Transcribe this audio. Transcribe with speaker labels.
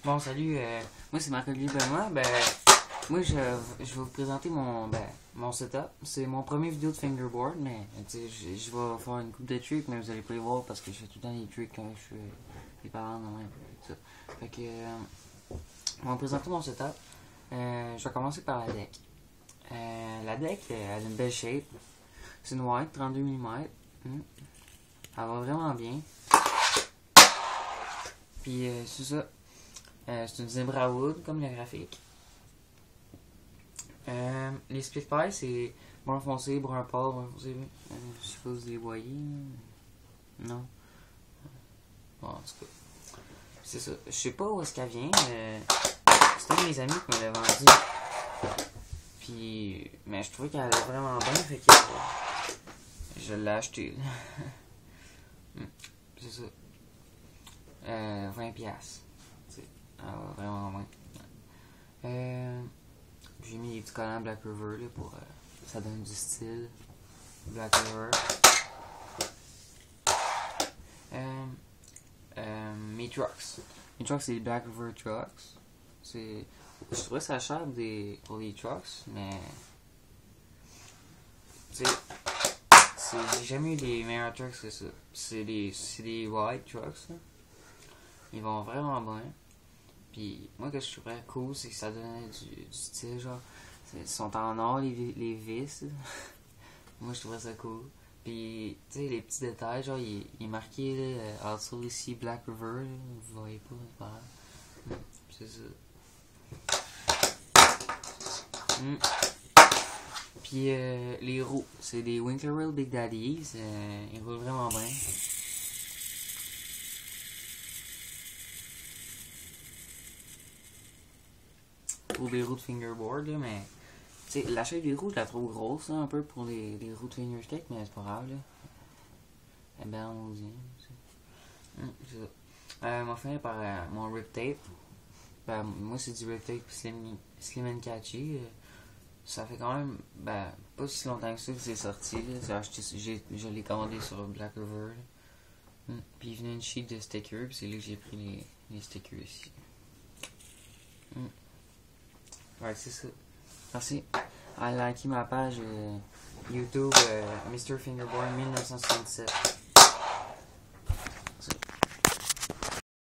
Speaker 1: Bon, salut, moi c'est Marc-Olivier Benoît. Moi je vais vous présenter mon setup. C'est mon premier vidéo de fingerboard, mais je vais faire une coupe de tricks, mais vous allez pas les voir parce que je fais tout le temps des tricks quand je fais des parents de même. Ça. Fait que, on va présenter mon setup. Je vais commencer par la deck. La deck, elle a une belle shape. C'est une white, 32 mm. Elle va vraiment bien. Puis c'est ça. C'est une zebra wood comme le graphique. Les split pies, c'est brun foncé, brun pâle, brun foncé. Je sais pas si vous les voyez. Non. Bon, en tout cas. C'est ça. Je sais pas où est-ce qu'elle vient. C'est un de mes amis qui me l'a vendu. Puis, mais je trouvais qu'elle allait vraiment bien, fait que je l'ai acheté. C'est ça. 20$. Elle va vraiment bien. J'ai mis des petits collants Blackriver là, pour ça donne du style. Blackriver. Mes trucks. Mes trucks, c'est les Blackriver Trucks. Je trouvais ça cher pour les trucks, mais j'ai jamais eu des meilleurs trucks que ça. C'est des white trucks. Là. Ils vont vraiment bien. Puis moi, ce que je trouvais cool, c'est que ça donnait du style, genre. Ils sont en or, les vis. Moi, je trouvais ça cool. Puis, tu sais, les petits détails, genre, il est marqué, là, en dessous ici, Blackriver, vous voyez pas, c'est ça. Puis, les roues, c'est des Winkler Big Daddies, ils roulent vraiment bien. Pour des roues de fingerboard, là, mais la shape des roues, je la trouve grosse là, un peu pour les roues de fingerstick, mais c'est pas grave. Là. Elle est belle en osien. C'est ça. On va finir par mon Riptape. Moi, c'est du Riptape slim and catchy. Ça fait quand même pas si longtemps que ça que c'est sorti. Je l'ai commandé sur Blackriver. Puis il venait une sheet de stickers, puis c'est là que j'ai pris les stickers ici. Ouais, c'est ça. Merci. Allez liker ma page YouTube Mr. Fingerboard 1967.